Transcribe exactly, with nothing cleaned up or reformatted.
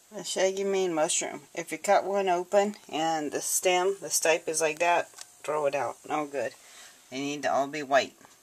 The shaggy mane mushroom. If you cut one open and the stem, the stipe is like that, throw it out. No good. They need to all be white.